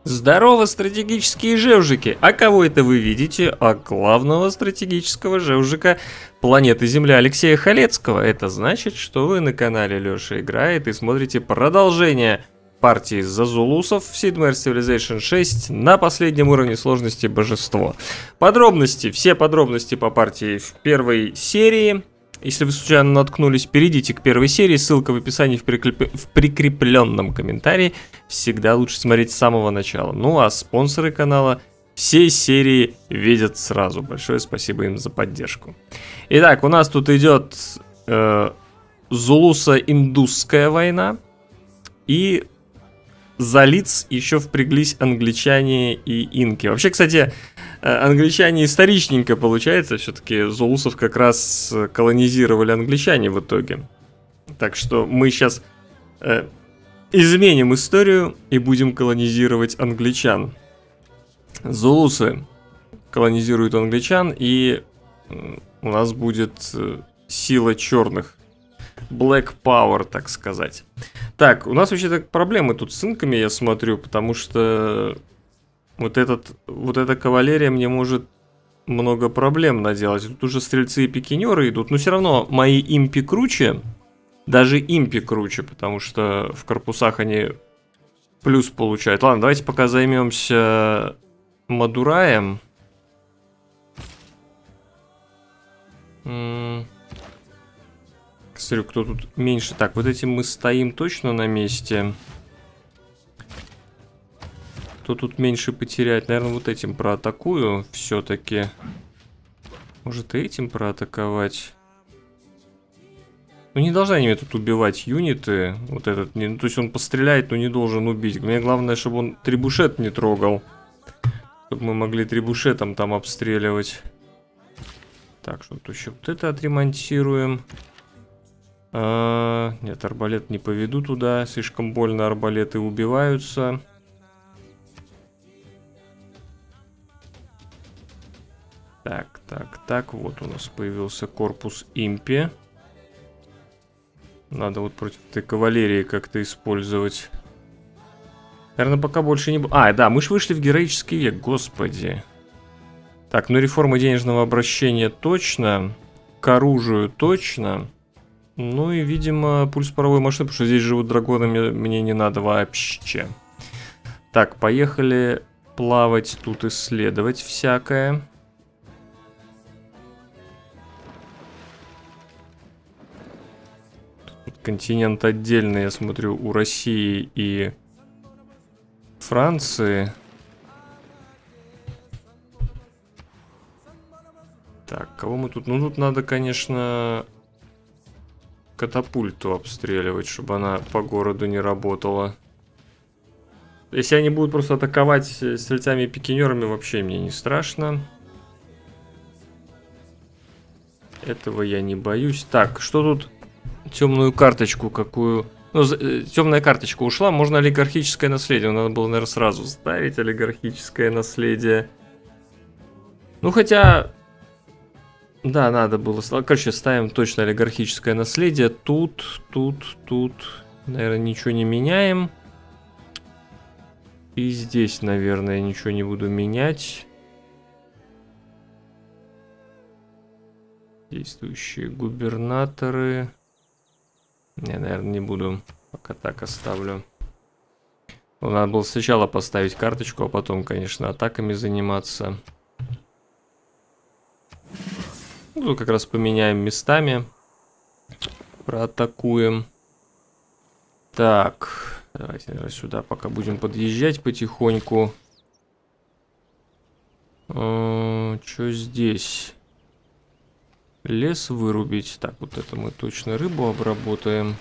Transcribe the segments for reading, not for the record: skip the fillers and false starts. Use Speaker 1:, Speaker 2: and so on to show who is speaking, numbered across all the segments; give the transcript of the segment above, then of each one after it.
Speaker 1: Здорово, стратегические жевжики! А кого это вы видите? А главного стратегического жевжика планеты Земля Алексея Халецкого. Это значит, что вы на канале Лёша Играет и смотрите продолжение партии Зазулусов в Sid Meier's Civilization 6 на последнем уровне сложности Божество. Подробности, все подробности по партии в первой серии. Если вы случайно наткнулись, перейдите к первой серии, ссылка в описании в прикрепленном комментарии. Всегда лучше смотреть с самого начала. Ну а спонсоры канала все серии видят сразу. Большое спасибо им за поддержку. Итак, у нас тут идет Зулуса-Индусская война. И за лиц еще впряглись англичане и инки. Вообще, кстати, англичане историчненько получается. Все-таки зулусов как раз колонизировали англичане в итоге. Так что мы сейчас изменим историю и будем колонизировать англичан. Зулусы колонизируют англичан, и у нас будет сила черных. Black Power, так сказать. Так, у нас вообще-то проблемы тут с инками, я смотрю, потому что вот эта кавалерия мне может много проблем наделать. Тут уже стрельцы и пикинеры идут, но все равно мои импи круче, даже импи круче, потому что в корпусах они плюс получают. Ладно, давайте пока займемся Мадураем. Смотрю, кто тут меньше. Так, вот этим мы стоим точно на месте. Кто тут меньше потерять? Наверное, вот этим проатакую все-таки. Может, и этим проатаковать? Ну, не должны они меня тут убивать юниты. Вот этот. Ну, то есть он постреляет, но не должен убить. Мне главное, чтобы он трибушет не трогал. Чтобы мы могли трибушетом там обстреливать. Так, что-то еще вот это отремонтируем. Нет, арбалет не поведу туда. Слишком больно арбалеты убиваются. Так. Вот у нас появился корпус импи. Надо вот против этой кавалерии как-то использовать. Наверное, пока больше не... да, мы же вышли в героический век, господи. Так, ну реформа денежного обращения точно. К оружию точно. Ну и, видимо, пульс паровой машины, потому что здесь живут драконы, мне не надо вообще. Так, поехали плавать, тут исследовать всякое. Тут континент отдельный, я смотрю, у России и Франции. Так, кого мы тут... Ну, тут надо, конечно... катапульту обстреливать, чтобы она по городу не работала. Если они будут просто атаковать стрельцами и пикинерами, вообще мне не страшно. Этого я не боюсь. Так, что тут? Темную карточку какую? Ну, темная карточка ушла. Можно олигархическое наследие. Надо было, наверное, сразу ставить олигархическое наследие. Ну, хотя... Да, надо было... Короче, ставим точно олигархическое наследие. Тут. Наверное, ничего не меняем. И здесь, наверное, ничего не буду менять. Действующие губернаторы. Не, наверное, не буду. Пока так оставлю. Надо было сначала поставить карточку, а потом, конечно, атаками заниматься. Ну, как раз поменяем местами. Проатакуем. Так. Давайте, наверное, сюда пока будем подъезжать потихоньку. Что здесь? Лес вырубить. Так, вот это мы точно рыбу обработаем.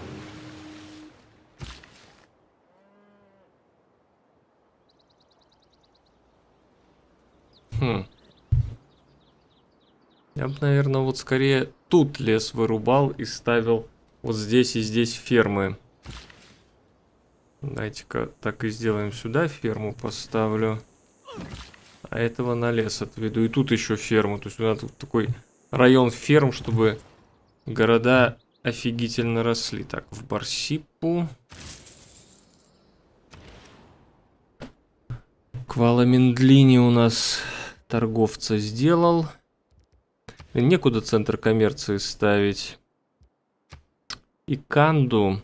Speaker 1: Я бы, наверное, вот скорее тут лес вырубал и ставил вот здесь и здесь фермы. Давайте-ка так и сделаем. Сюда ферму поставлю. А этого на лес отведу. И тут еще ферму. То есть надо такой район ферм, чтобы города офигительно росли. Так, в Барсипу. Так, Валаминдлини у нас торговца сделал. Некуда центр коммерции ставить. И Канду.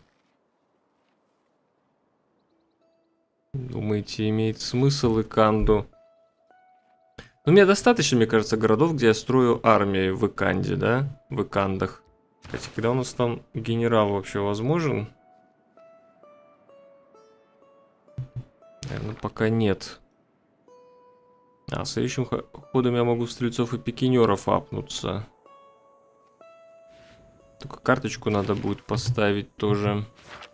Speaker 1: Думаете, имеет смысл и Канду? У меня достаточно, мне кажется, городов, где я строю армии в Иканде, да? В Икандах. Хотя, когда у нас там генерал вообще возможен? Наверное, пока нет. А следующим ходом я могу в стрельцов и пикинеров апнуться. Только карточку надо будет поставить тоже.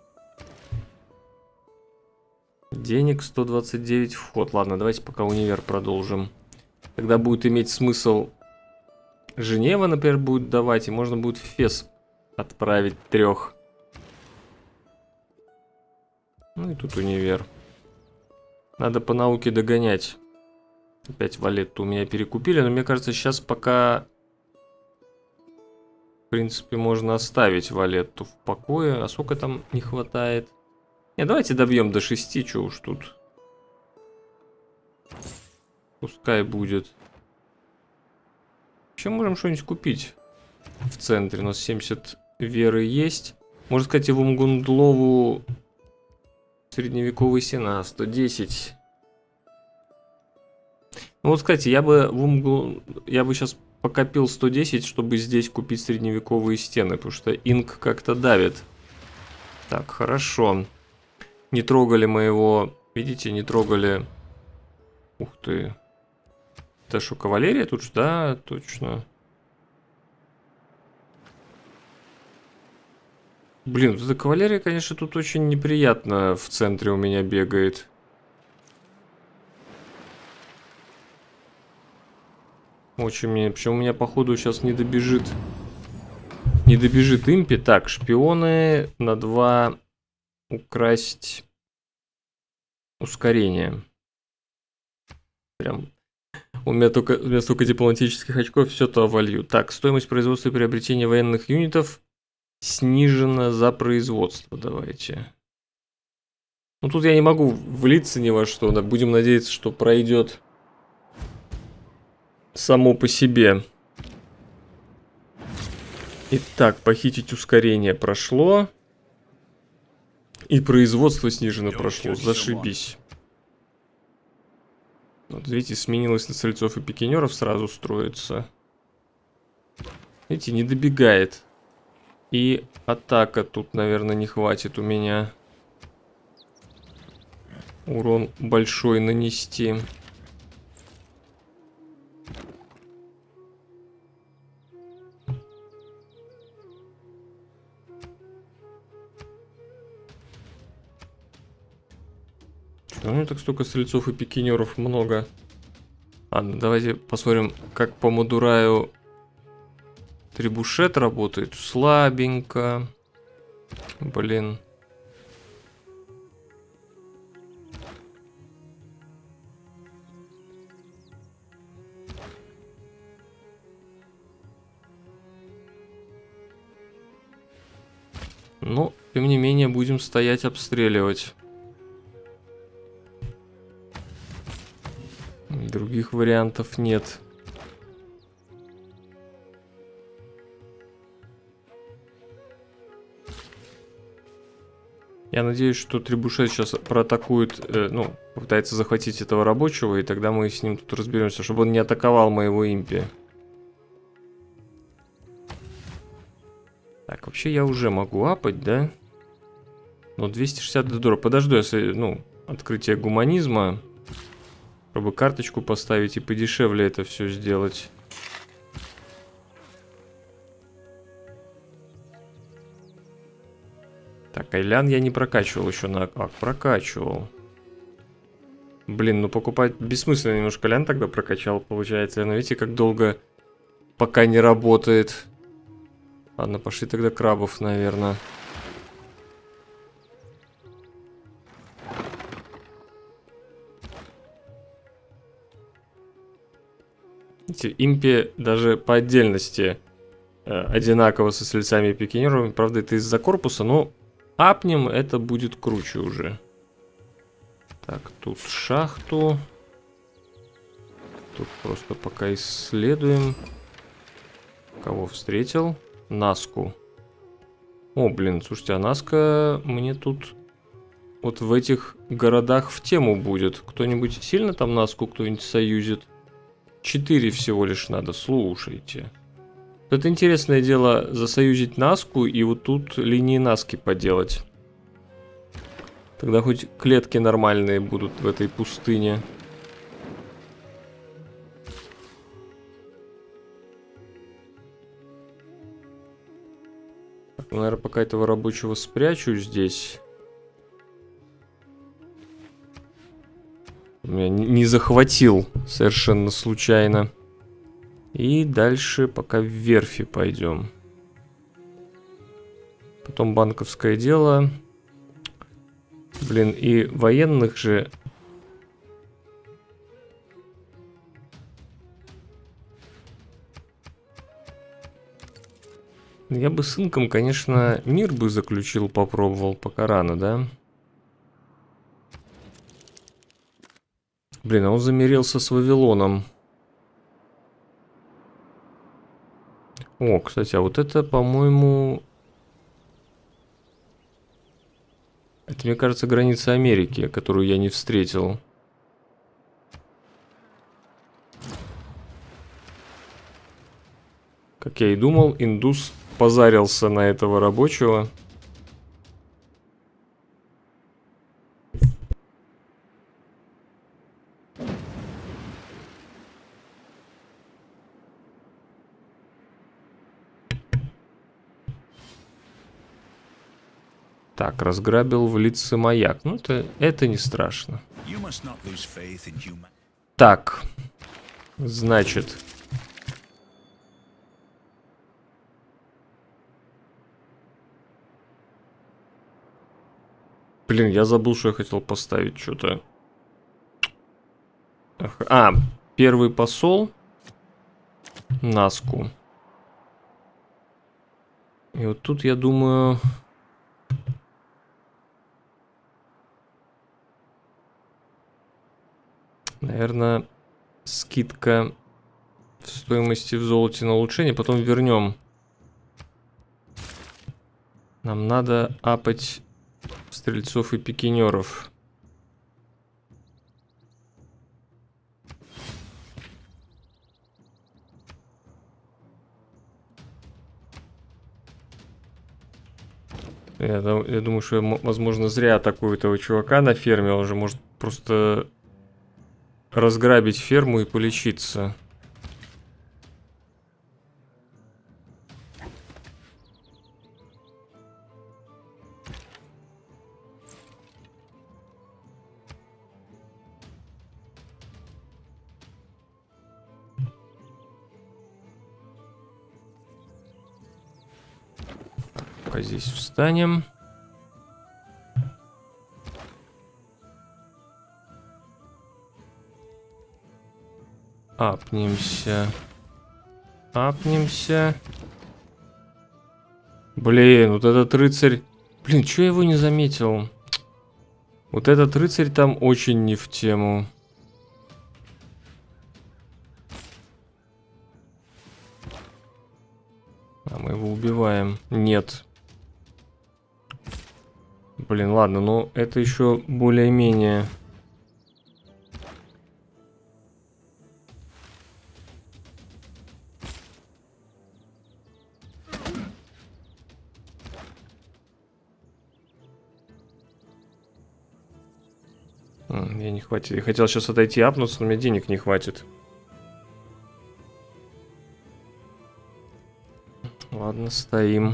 Speaker 1: Денег 129 вход. Ладно, давайте пока универ продолжим. Тогда будет иметь смысл Женева, например, будет давать. И можно будет в Фес отправить 3. Ну и тут универ. Надо по науке догонять. Опять Валетту у меня перекупили. Но мне кажется, сейчас пока... В принципе, можно оставить Валетту в покое. А сколько там не хватает? Не, давайте добьем до 6, что уж тут. Пускай будет. Вообще можем что-нибудь купить в центре. У нас 70 веры есть. Можно сказать, и в Умгундлову средневековый сена 110. Ну вот, кстати, я бы сейчас покопил 110, чтобы здесь купить средневековые стены, потому что инк как-то давит. Так, хорошо. Не трогали моего... Видите, не трогали... Ух ты. Это что, кавалерия тут же? Да, точно. Блин, вот эта кавалерия, конечно, тут очень неприятно в центре у меня бегает. Очень мне... Причем у меня, походу, сейчас не добежит... Не добежит импи. Так, шпионы на 2... Украсть ускорение. Прям. У меня столько дипломатических очков, все то волью. Так, стоимость производства и приобретения военных юнитов снижена за производство. Давайте. Ну тут я не могу влиться ни во что. Да, будем надеяться, что пройдет само по себе. Итак, похитить ускорение прошло. И производство снижено прошло. Зашибись. Вот видите, сменилось на стрельцов и пикинеров, сразу строится. Видите, не добегает. И атака тут, наверное, не хватит у меня. Урон большой нанести. У меня так столько стрельцов и пикинеров много. Ладно, давайте посмотрим, как по Мадураю трибушет работает. Слабенько. Блин. Но, тем не менее, будем стоять обстреливать. Других вариантов нет. Я надеюсь, что трибушет сейчас проатакует, ну, попытается захватить этого рабочего, и тогда мы с ним тут разберемся, чтобы он не атаковал моего импи. Так, вообще я уже могу апать, да? Но 260 додора. Подожду, если, ну, открытие гуманизма, чтобы карточку поставить и подешевле это все сделать. Так, Айлян я не прокачивал еще на... А, прокачивал. Блин, ну покупать бессмысленно немножко. Лян тогда прокачал, получается. Но видите, как долго пока не работает. Ладно, пошли тогда крабов, наверное. Видите, импи даже по отдельности одинаково со стрельцами и пикинерами. Правда, это из-за корпуса, но апнем это будет круче уже. Так, тут шахту. Тут просто пока исследуем. Кого встретил? Наску. О, блин, слушайте, а Наска мне тут вот в этих городах в тему будет. Кто-нибудь сильно там Наску кто-нибудь союзит? 4 всего лишь надо, слушайте. Это интересное дело засоюзить Наску и вот тут линии Наски поделать. Тогда хоть клетки нормальные будут в этой пустыне. Так, наверное, пока этого рабочего спрячу здесь. Меня не захватил совершенно случайно. И дальше пока в верфи пойдем. Потом банковское дело. Блин, и военных же... Я бы с инком, конечно, мир бы заключил, попробовал, пока рано, да? Блин, а он замирился с Вавилоном. О, кстати, а вот это, по-моему... Это, мне кажется, граница Америки, которую я не встретил. Как я и думал, индус позарился на этого рабочего. Так, разграбил в лице маяк. Ну, это не страшно. Так, значит... Блин, я забыл, что я хотел поставить что-то. А, первый посол. Наску. И вот тут, я думаю... Наверное, скидка в стоимости в золоте на улучшение. Потом вернем. Нам надо апать стрельцов и пикинеров. Я думаю, что я, возможно, зря атакую этого чувака на ферме. Он же может просто разграбить ферму и полечиться. Пока здесь встанем. Апнемся. Апнемся. Блин, вот этот рыцарь... Блин, чё я его не заметил? Вот этот рыцарь там очень не в тему. А мы его убиваем. Нет. Блин, ладно, но это еще более-менее... Мне не хватит. Я хотел сейчас отойти апнуться, но мне денег не хватит. Ладно, стоим.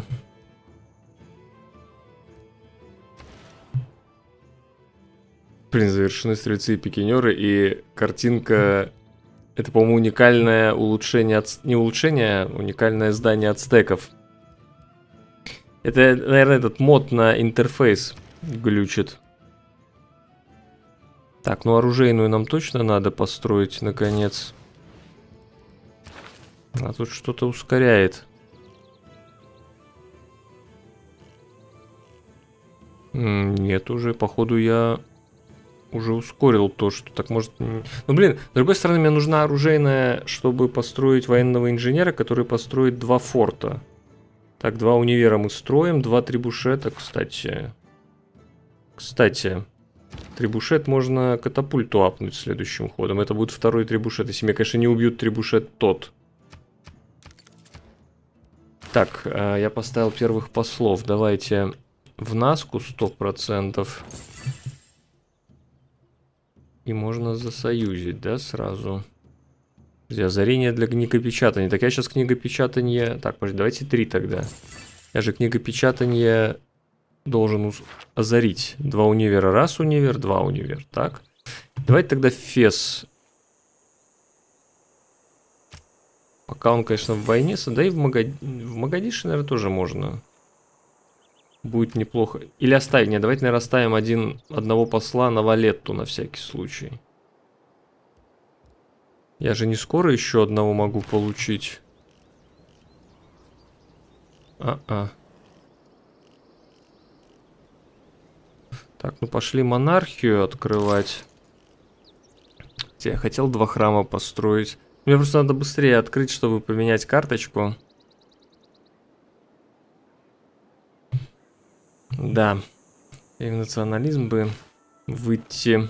Speaker 1: Блин, завершены стрельцы и пикинеры, и картинка... Это, по-моему, уникальное улучшение... Не улучшение, а уникальное здание ацтеков. Это, наверное, этот мод на интерфейс глючит. Так, ну оружейную нам точно надо построить, наконец. А тут что-то ускоряет. Нет, уже, походу, я уже ускорил то, что так может... Ну, блин, с другой стороны, мне нужна оружейная, чтобы построить военного инженера, который построит 2 форта. Так, 2 универа мы строим, 2 трибушета, кстати. Кстати, трибушет можно катапульту апнуть следующим ходом. Это будет 2-й трибушет, если меня, конечно, не убьют трибушет тот. Так, я поставил первых послов. Давайте в Наску 100%. И можно засоюзить, да, сразу. Озарение для книгопечатания. Так я сейчас книгопечатание... Так, подожди, давайте 3 тогда. Я же книгопечатание должен озарить. 2 универа, 1 универ, 2 универ. Так. Давайте тогда Фес. Пока он, конечно, в войне. Да и в Магадише, наверное, тоже можно. Будет неплохо. Или оставить. Нет, давайте, наверное, оставим одного посла на Валетту на всякий случай. Я же не скоро еще одного могу получить. Так, ну пошли монархию открывать. Я хотел 2 храма построить. Мне просто надо быстрее открыть, чтобы поменять карточку. Да. И в национализм бы выйти.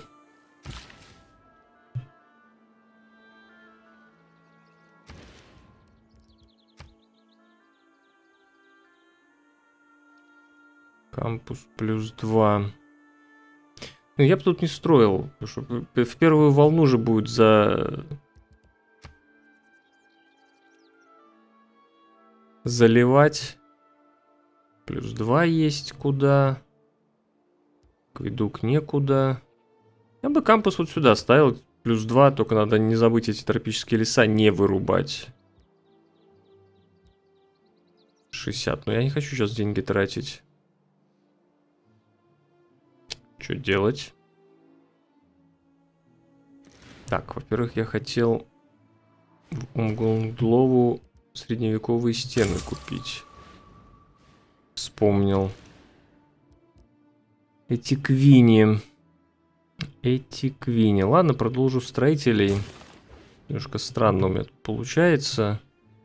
Speaker 1: Кампус +2. Ну, я бы тут не строил. Потому что в первую волну же будет заливать. +2 есть куда. Акведук некуда. Я бы кампус вот сюда ставил. +2, только надо не забыть эти тропические леса не вырубать. 60. Но я не хочу сейчас деньги тратить. Что делать? Так, во-первых, я хотел в Умгундлову средневековые стены купить. Вспомнил. Этиквини. Ладно, продолжу строителей. Немножко странно у меня тут получается.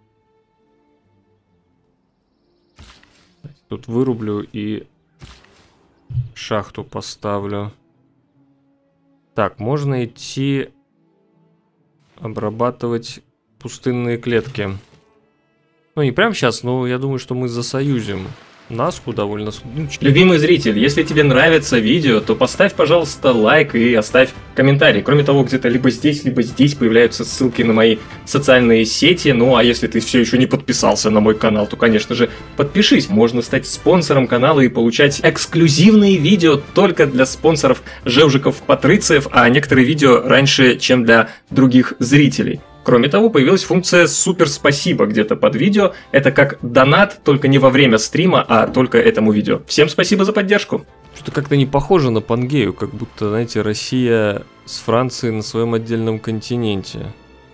Speaker 1: Тут вырублю и шахту поставлю. Так, можно идти обрабатывать пустынные клетки. Ну, не прямо сейчас, но я думаю, что мы засоюзим Наску довольно... Любимый зритель, если тебе нравится видео, то поставь, пожалуйста, лайк и оставь комментарий. Кроме того, где-то либо здесь появляются ссылки на мои социальные сети. Ну, а если ты все еще не подписался на мой канал, то, конечно же, подпишись. Можно стать спонсором канала и получать эксклюзивные видео только для спонсоров Жевжиков-Патрициев, а некоторые видео раньше, чем для других зрителей. Кроме того, появилась функция «Супер спасибо» где-то под видео. Это как донат, только не во время стрима, а только этому видео. Всем спасибо за поддержку. Что-то как-то не похоже на Пангею, как будто, знаете, Россия с Францией на своем отдельном континенте.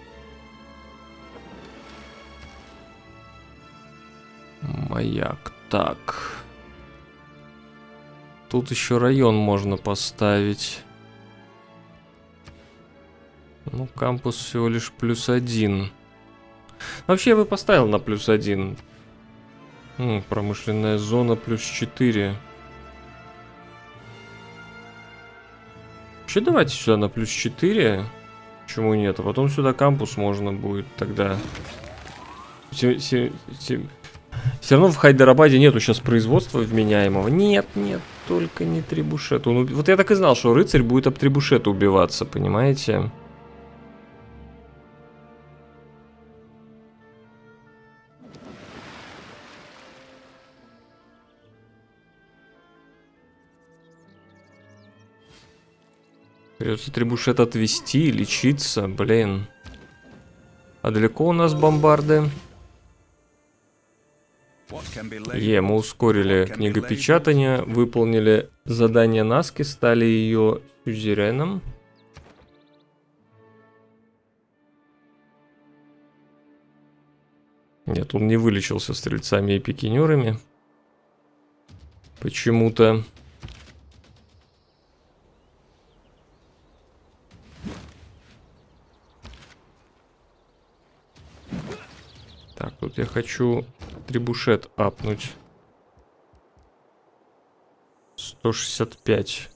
Speaker 1: Маяк. Так. Тут еще район можно поставить. Ну, кампус всего лишь +1. Вообще я бы поставил на +1. Промышленная зона +4. Вообще давайте сюда на +4. Почему нет? А потом сюда кампус можно будет тогда. Все равно в Хайдарабаде нету сейчас производства вменяемого. Нет, только не трибушет. Вот я так и знал, что рыцарь будет об трибушета убиваться, понимаете? Придется трибушет отвести, лечиться, блин. А далеко у нас бомбарды? Мы ускорили книгопечатание, выполнили задание Наски, стали ее сюзереном. Нет, он не вылечился стрельцами и пикинерами. Почему-то. Тут я хочу трибушет апнуть. 165.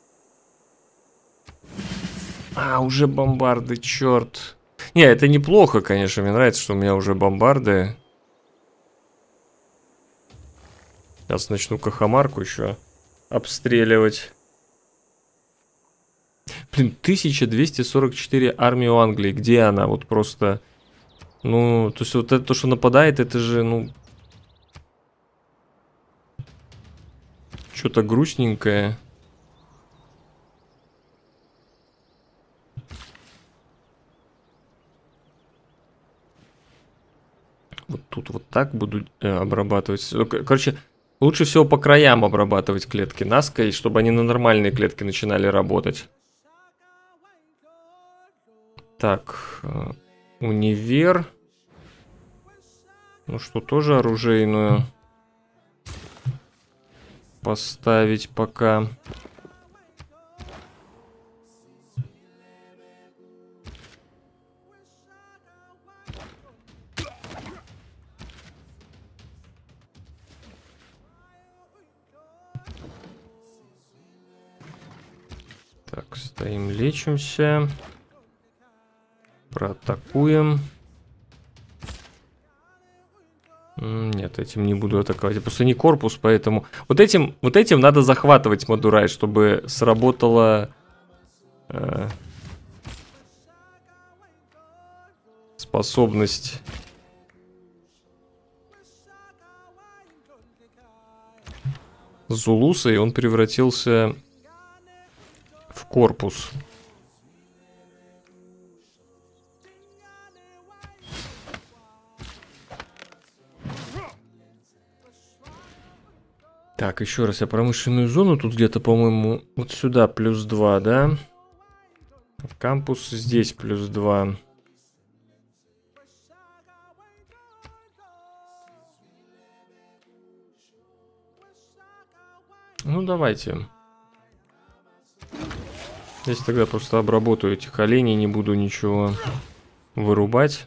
Speaker 1: А, уже бомбарды, черт. Не, это неплохо, конечно. Мне нравится, что у меня уже бомбарды. Сейчас начну Кахамарку еще обстреливать. Блин, 1244 армии у Англии. Где она? Вот просто... Ну, то есть вот это, то, что нападает, это же, ну... Что-то грустненькое. Вот тут вот так буду обрабатывать. Короче, лучше всего по краям обрабатывать клетки наской, чтобы они на нормальные клетки начинали работать. Так, универ. Ну что, тоже оружейную поставить пока. Так, стоим, лечимся. Проатакуем. Нет, этим не буду атаковать. Я просто не корпус, поэтому... Вот этим надо захватывать Мадурай, чтобы сработала... способность... Зулуса, и он превратился в корпус. Так, еще раз, я промышленную зону тут где-то, по-моему, вот сюда +2, да? Кампус здесь +2. Ну, давайте. Здесь тогда просто обработаю этих оленей, не буду ничего вырубать.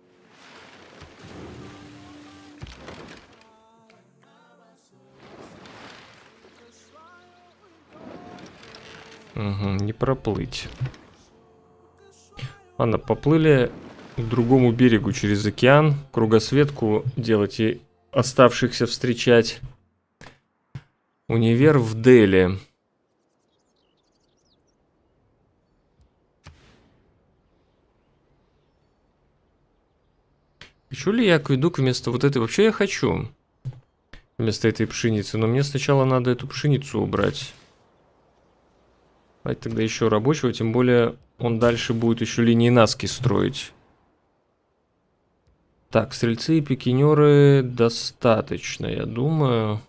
Speaker 1: Угу, не проплыть. Ладно, поплыли к другому берегу через океан. Кругосветку делать и оставшихся встречать. Универ в Дели. Хочу ли я акведук вместо вот этой? Вообще я хочу. Вместо этой пшеницы. Но мне сначала надо эту пшеницу убрать. Давайте тогда еще рабочего. Тем более он дальше будет еще линии Наски строить. Так, стрельцы и пикинеры достаточно, я думаю.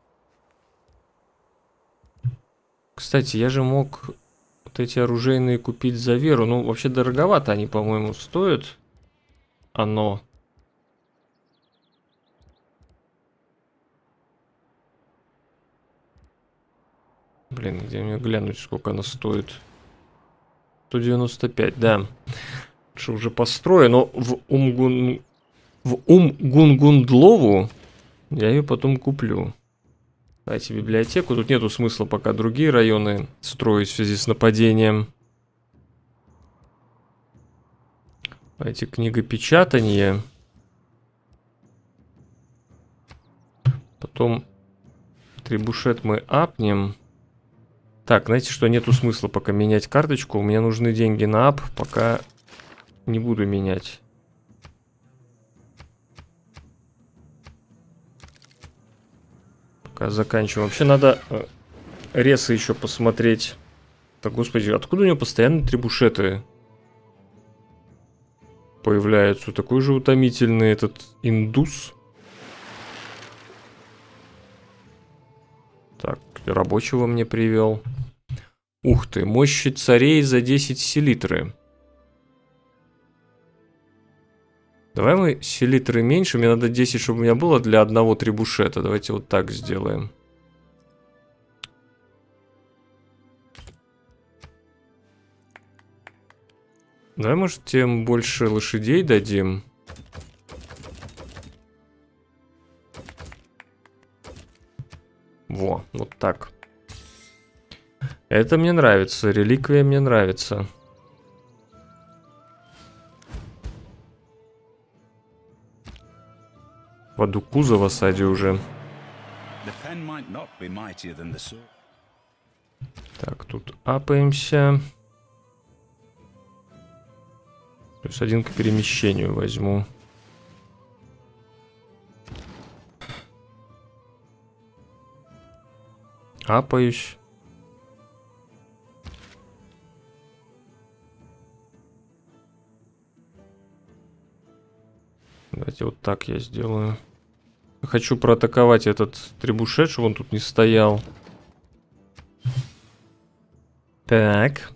Speaker 1: Кстати, я же мог вот эти оружейные купить за веру. Ну, вообще дороговато они, по-моему, стоят. Оно. Блин, где мне глянуть, сколько она стоит? 195, да. Что уже построю, но в Умгунгундлову я ее потом куплю. Давайте библиотеку. Тут нету смысла пока другие районы строить в связи с нападением. Давайте книгопечатание. Потом трибушет мы апнем. Так, знаете что, нету смысла пока менять карточку. У меня нужны деньги на ап, пока не буду менять. Пока заканчиваем. Вообще надо ресы еще посмотреть. Так, господи, откуда у него постоянно трибушеты появляются? Такой же утомительный этот индус. Так, рабочего мне привел. Ух ты, мощи царей за 10 селитры. Давай мы селитры меньше. Мне надо 10, чтобы у меня было для одного трибушета. Давайте вот так сделаем. Давай, может, тем больше лошадей дадим. Так. Это мне нравится. Реликвия мне нравится. Воду кузова сади уже. Так, тут апаемся. Плюс 1 к перемещению возьму. Апаюсь. Давайте вот так я сделаю. Хочу проатаковать этот требушет, чтобы он тут не стоял. Так.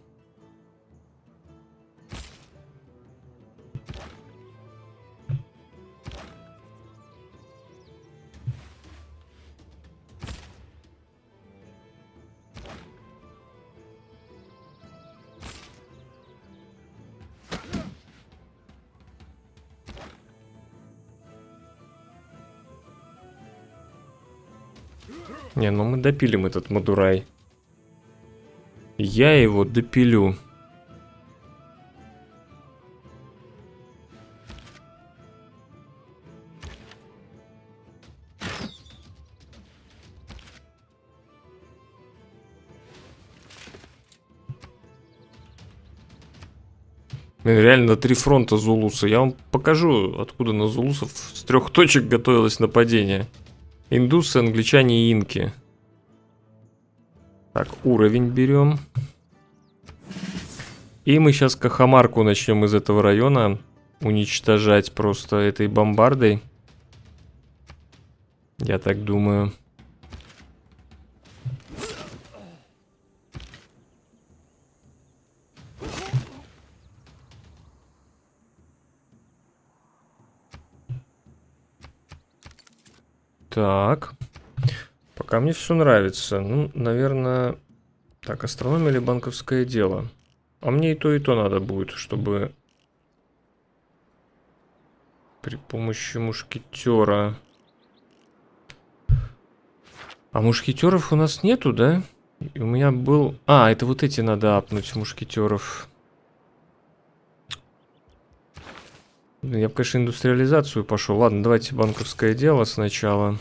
Speaker 1: Не, ну мы допилим этот Мадурай. Я его допилю. Реально 3 фронта Зулуса. Я вам покажу, откуда на Зулусов с 3 точек готовилось нападение. Индусы, англичане и инки. Так, уровень берем. И мы сейчас Кахамарку начнем из этого района уничтожать просто этой бомбардой. Я так думаю. Так. Пока мне все нравится. Ну, наверное... Так, астрономия или банковское дело? А мне и то надо будет, чтобы... При помощи мушкетера... А мушкетеров у нас нету, да? И у меня был... А, это вот эти надо апнуть, мушкетеров. Я бы, конечно, индустриализацию пошел. Ладно, давайте банковское дело сначала.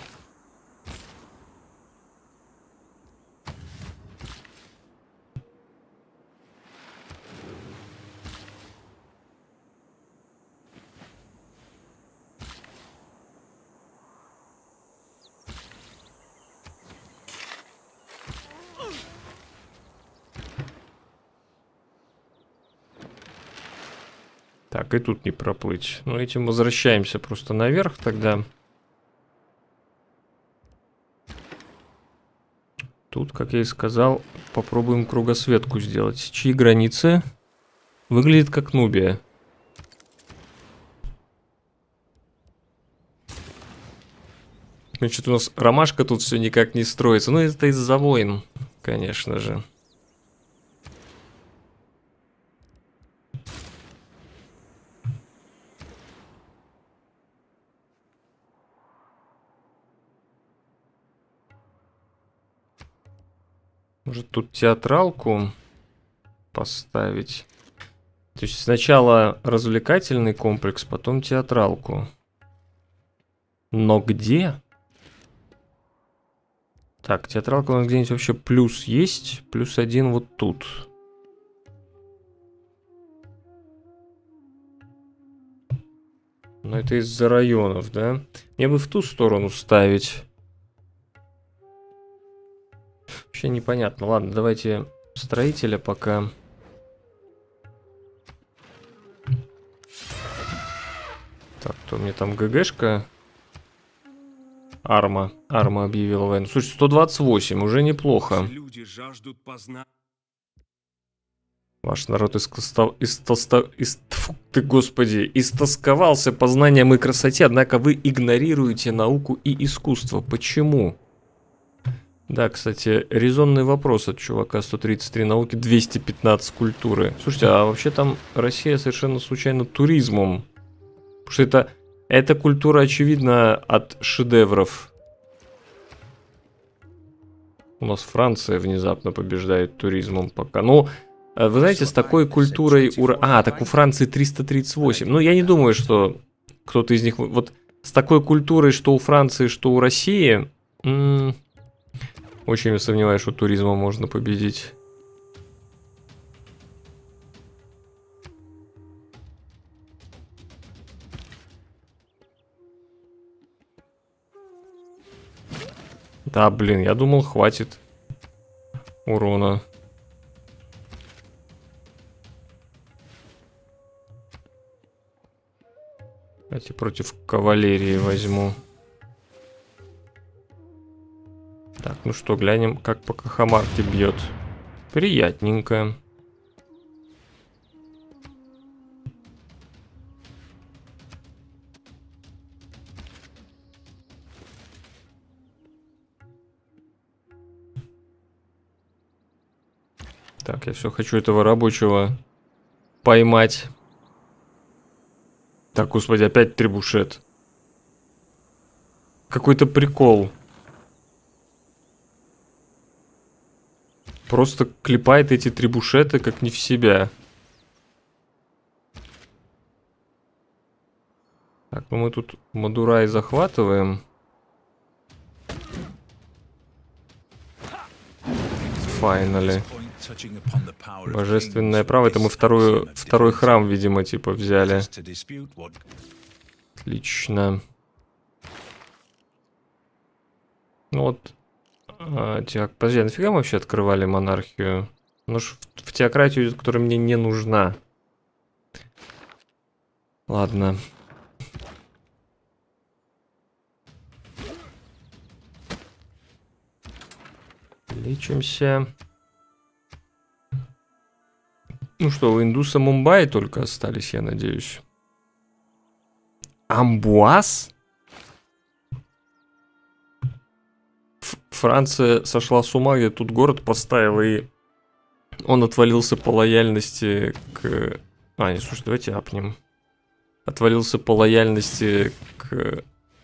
Speaker 1: Так, и тут не проплыть. Ну, этим возвращаемся просто наверх тогда. Тут, как я и сказал, попробуем кругосветку сделать. Чьи границы? Выглядит как Нубия. Значит, у нас ромашка тут все никак не строится. Ну, это из-за войн, конечно же. Может, тут театралку поставить? То есть сначала развлекательный комплекс, потом театралку. Но где? Так, театралка у нас где-нибудь вообще плюс есть? Плюс 1 вот тут. Но это из-за районов, да? Мне бы в ту сторону ставить. Вообще непонятно. Ладно, давайте строителя пока. Так, то мне там ГГшка. Арма объявила войну. Слушай, 128, уже неплохо.
Speaker 2: Люди жаждут
Speaker 1: Ваш народ истосковался по знаниям и красоте, однако вы игнорируете науку и искусство. Почему? Да, кстати, резонный вопрос от чувака. 133 науки, 215 культуры. Слушайте, а вообще там Россия совершенно случайно туризмом. Потому что эта культура, очевидно, от шедевров. У нас Франция внезапно побеждает туризмом пока. Ну, вы знаете, с такой культурой... А, так у Франции 338. Ну, я не думаю, что кто-то из них... Вот с такой культурой, что у Франции, что у России... Очень сомневаюсь, что туризмом можно победить. Да, блин, я думал, хватит урона. Давайте против кавалерии возьму. Так, ну что, глянем, как по Кахамарке бьет. Приятненько. Так, я все хочу этого рабочего поймать. Так, господи, опять требушет. Какой-то прикол. Просто клепает эти требушеты как не в себя. Так, ну мы тут Мадурай захватываем. Finally. Божественное право. Это мы второй храм, видимо, типа взяли. Отлично. Ну вот. Подожди, а нафига мы вообще открывали монархию? Ну ж в теократию, которая мне не нужна. Ладно. Лечимся. Ну что, у индуса Мумбаи только остались, я надеюсь. Амбуаз? Франция сошла с ума, где тут город поставил, и он отвалился по лояльности к... А, не, слушай, давайте апнем. Отвалился по лояльности к...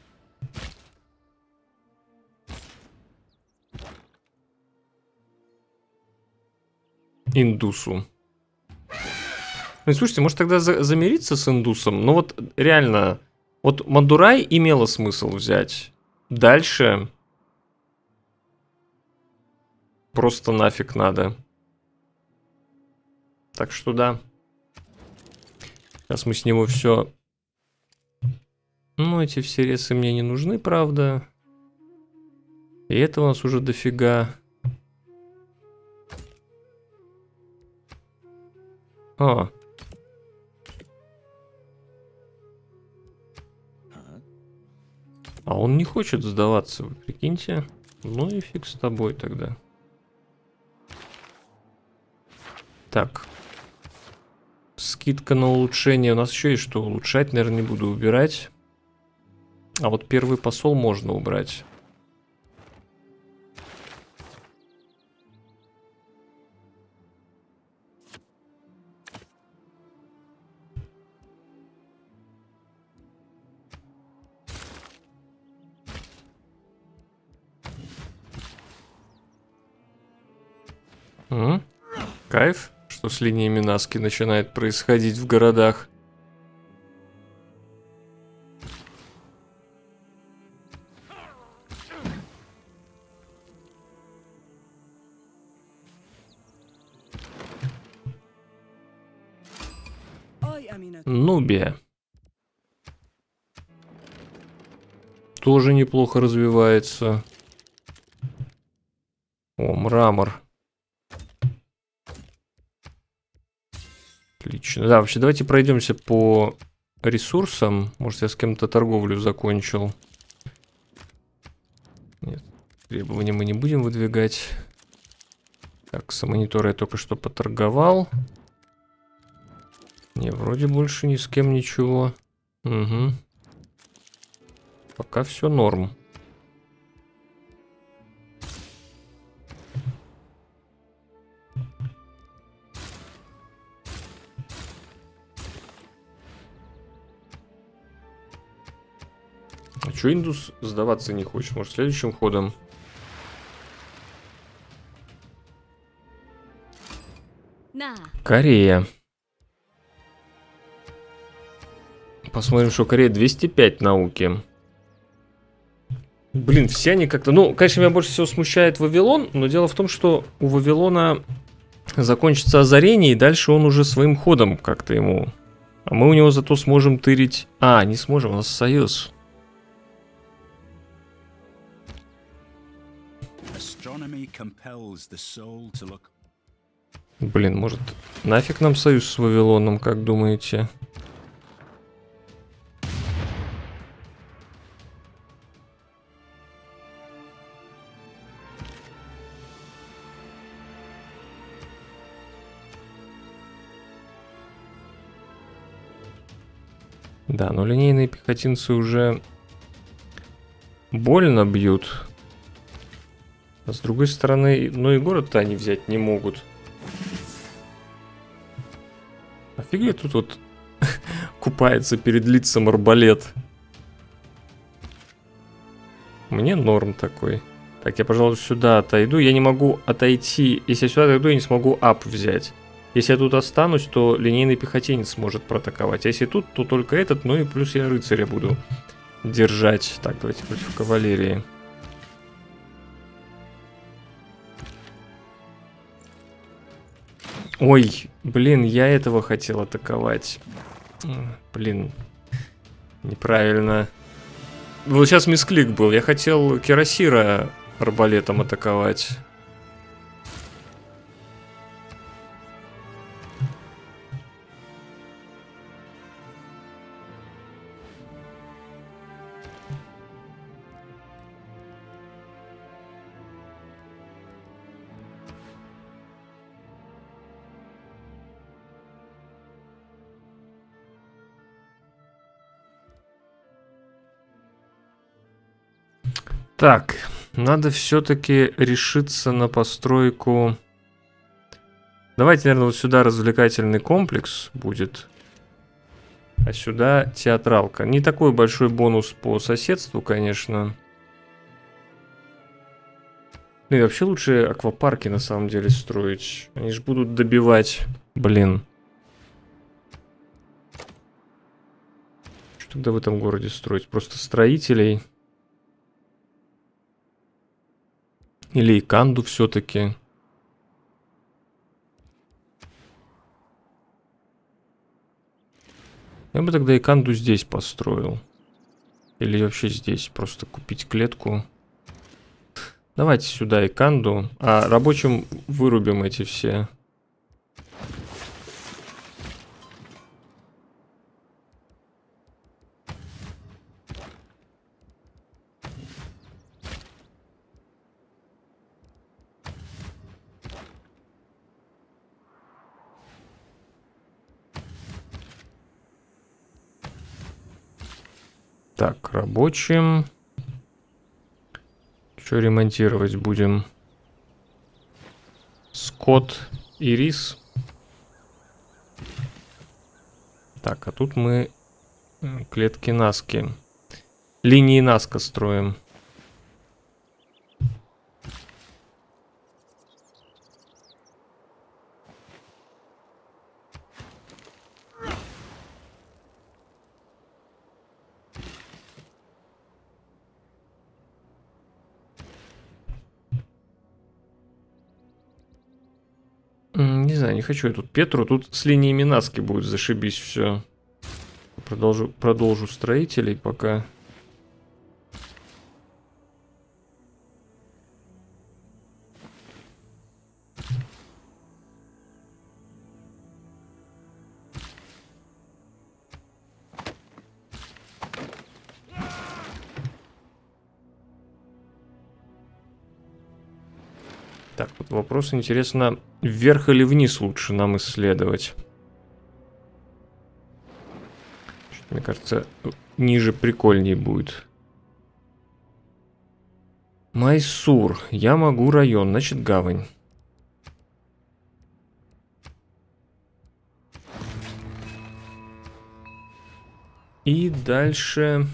Speaker 1: индусу. Ну, слушайте, может тогда замириться с индусом? Ну вот реально, вот Мадурай имело смысл взять. Дальше просто нафиг надо. Так что да. Сейчас мы снимем все. Ну, эти все ресы мне не нужны, правда. И это у нас уже дофига. А. А он не хочет сдаваться, вы прикиньте. Ну и фиг с тобой тогда. Так. Скидка на улучшение. У нас еще есть что улучшать. Наверное, не буду убирать. А вот первый посол можно убрать. Кайф, что с линиями Наски начинает происходить в городах. Нубия. Тоже неплохо развивается. О, мрамор. Отлично. Да, вообще давайте пройдемся по ресурсам. Может, я с кем-то торговлю закончил. Нет, требования мы не будем выдвигать. Так, с монитора я только что поторговал. Не, вроде больше ни с кем ничего. Угу. Пока все норм. А чё индус сдаваться не хочет? Может, следующим ходом? Корея. Посмотрим, что Корея 205 науки. Блин, все они как-то... Ну, конечно, меня больше всего смущает Вавилон, но дело в том, что у Вавилона закончится озарение, и дальше он уже своим ходом как-то ему... А мы у него зато сможем тырить... А, не сможем, у нас союз. Блин, может, нафиг нам союз с Вавилоном, как думаете? Да, но линейные пехотинцы уже больно бьют. А с другой стороны, ну и город-то они взять не могут. Офигеть, тут вот купается перед лицом арбалет. Мне норм такой. Так, я, пожалуй, сюда отойду. Я не могу отойти. Если я сюда отойду, я не смогу ап взять. Если я тут останусь, то линейный пехотинец может проатаковать. А если тут, то только этот. Ну и плюс я рыцаря буду держать. Так, давайте против кавалерии. Ой, блин, я этого хотел атаковать. Блин, неправильно. Вот сейчас мисклик был. Я хотел Кирасира арбалетом атаковать. Так, надо все-таки решиться на постройку. Давайте, наверное, вот сюда развлекательный комплекс будет. А сюда театралка. Не такой большой бонус по соседству, конечно. Ну и вообще лучше аквапарки на самом деле строить. Они же будут добивать. Блин. Что тогда в этом городе строить? Просто строителей. Или Иканду все-таки. Я бы тогда Иканду здесь построил. Или вообще здесь. Просто купить клетку. Давайте сюда Иканду. А рабочим вырубим эти все. Так, рабочим. Что ремонтировать будем? Скот и рис. Так, а тут мы клетки Наски. Линии Наска строим. Не знаю, не хочу я тут Петру. Тут с линиями Наски будет зашибись все. Продолжу строителей пока. Так, вот вопрос, интересно, вверх или вниз лучше нам исследовать? Мне кажется, ниже прикольней будет. Майсур. Я могу район, значит гавань. И дальше...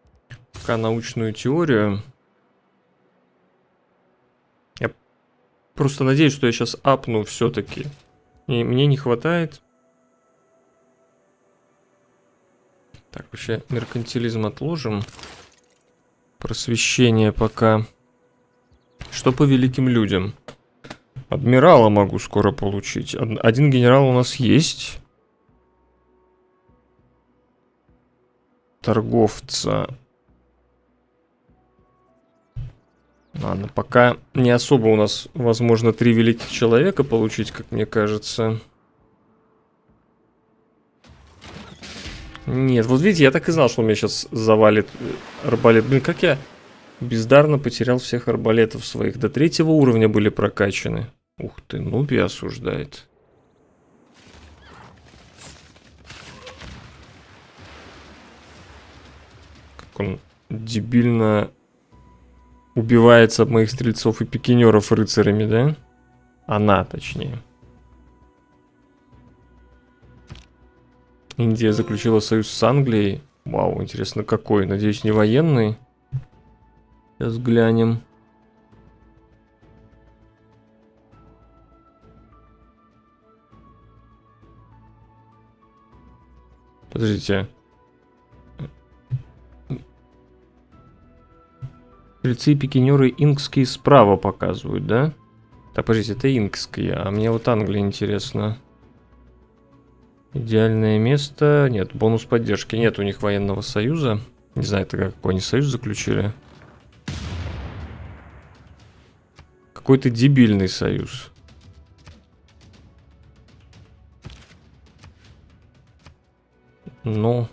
Speaker 1: Пока научную теорию... Я Просто надеюсь, что я сейчас апну все-таки. И мне не хватает. Так, вообще меркантилизм отложим. Просвещение пока. Что по великим людям? Адмирала могу скоро получить. Один генерал у нас есть. Торговца. Ладно, пока не особо у нас возможно 3 великих человека получить, как мне кажется. Нет, вот видите, я так и знал, что он меня сейчас завалит арбалет. Блин, как я бездарно потерял всех арбалетов своих. До 3-го уровня были прокачаны. Ух ты, Нубия осуждает. Как он дебильно убивается от моих стрельцов и пикинеров рыцарями, да? Она, точнее. Индия заключила союз с Англией. Вау, интересно, какой? Надеюсь, не военный. Сейчас глянем. Подождите. Стрельцы и пикинеры инкские справа показывают, да? Так, подождите, это инкские, а мне вот Англия интересно. Идеальное место. Нет, бонус поддержки. Нет у них военного союза. Не знаю, это какой они союз заключили. Какой-то дебильный союз. Ну.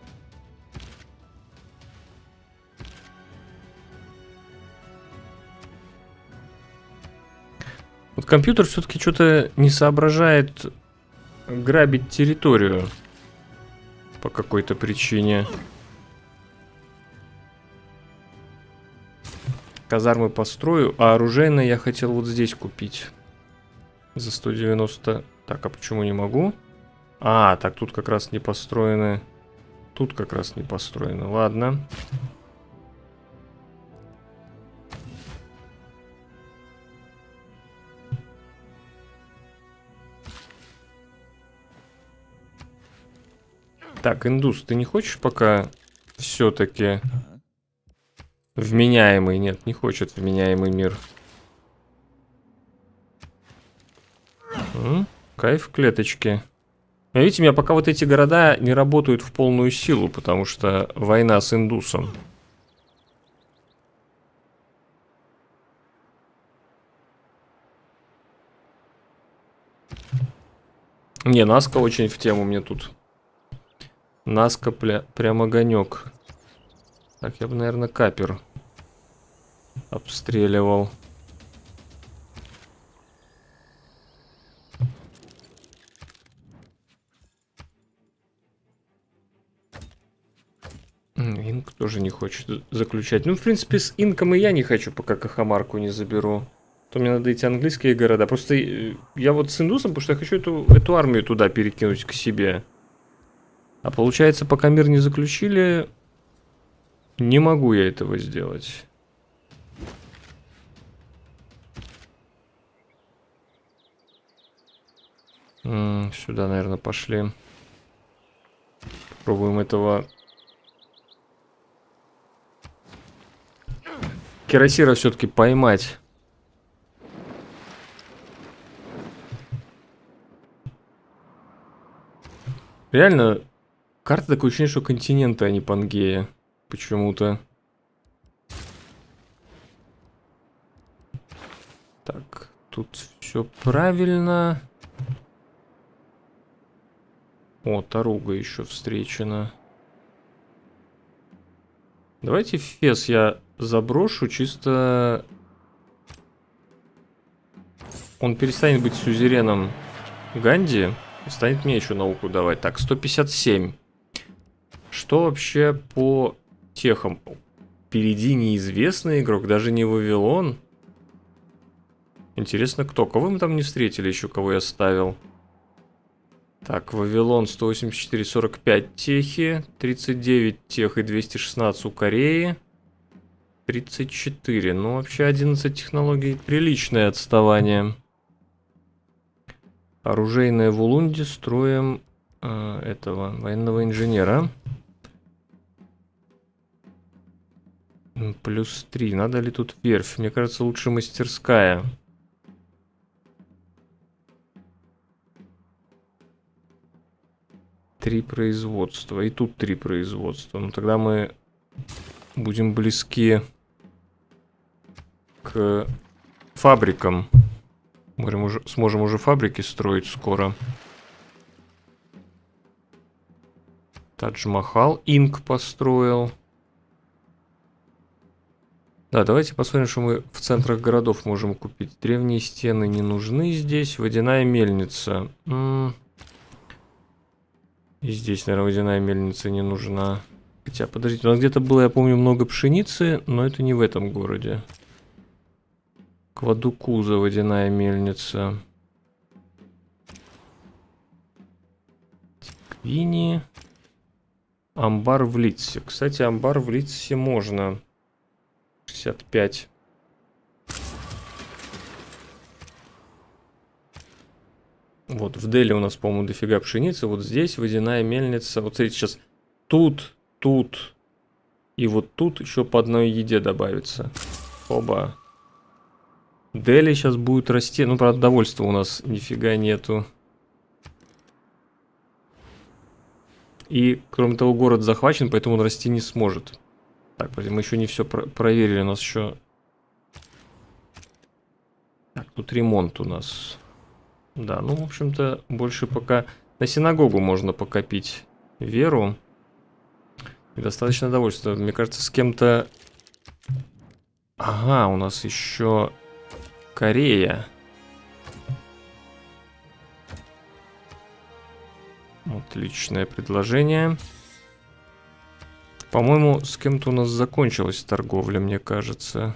Speaker 1: Вот компьютер все-таки что-то не соображает грабить территорию по какой-то причине. Казармы построю, а оружейное я хотел вот здесь купить. За 190. Так, а почему не могу? А, так тут как раз не построены. Тут как раз не построено. Ладно. Так, индус, ты не хочешь пока все-таки вменяемый? Нет, не хочет вменяемый мир. Кайф в клеточке. Видите, у меня пока вот эти города не работают в полную силу, потому что война с индусом. Не, Наска очень в тему мне тут. Наска прям огонек. Так, я бы, наверное, капер обстреливал. Инк тоже не хочет заключать. Ну, в принципе, с инком и я не хочу, пока Кахамарку не заберу. То мне надо эти английские города. Просто я вот с индусом, потому что я хочу эту армию туда перекинуть к себе. А получается, пока мир не заключили, не могу я этого сделать. Сюда, наверное, пошли. Попробуем этого Кирасира все-таки поймать. Реально, карта такое ощущение, что континенты, а не Пангея. Почему-то. Так, тут все правильно. О, Таруга еще встречена. Давайте Фес я заброшу, чисто... Он перестанет быть сюзереном Ганди и станет мне еще науку давать. Так, 157. Что вообще по техам? Впереди неизвестный игрок, даже не Вавилон. Интересно, кто? Кого мы там не встретили еще, кого я ставил? Так, Вавилон 184, 45 техи, 39 тех и 216 у Кореи. 34. Ну, вообще 11 технологий приличное отставание. Оружейное в Улунде строим этого военного инженера. Плюс 3. Надо ли тут верфь? Мне кажется, лучше мастерская. Три производства. И тут 3 производства. Ну, тогда мы будем близки к фабрикам. Сможем уже фабрики строить скоро. Тадж-Махал Инк построил. Да, давайте посмотрим, что мы в центрах городов можем купить. Древние стены не нужны здесь. Водяная мельница. И здесь, наверное, водяная мельница не нужна. Хотя, подождите, у нас где-то было, я помню, много пшеницы, но это не в этом городе. Квадукуза, водяная мельница. Тиквини. Амбар в Литсе. Кстати, амбар в Литсе можно. 65. Вот, в Дели у нас, по-моему, дофига пшеницы. Вот здесь водяная мельница. Вот смотрите, сейчас тут и вот тут еще по одной еде добавится. Оба. Дели сейчас будет расти. Ну, правда, довольства у нас нифига нету. И, кроме того, город захвачен, поэтому он расти не сможет. Так, мы еще не все проверили. У нас еще... Так, тут ремонт у нас. Да, ну, в общем-то, больше пока... На синагогу можно покопить веру. И достаточно довольства. Мне кажется, с кем-то... Ага, у нас еще Корея. Отличное предложение. По-моему, с кем-то у нас закончилась торговля, мне кажется.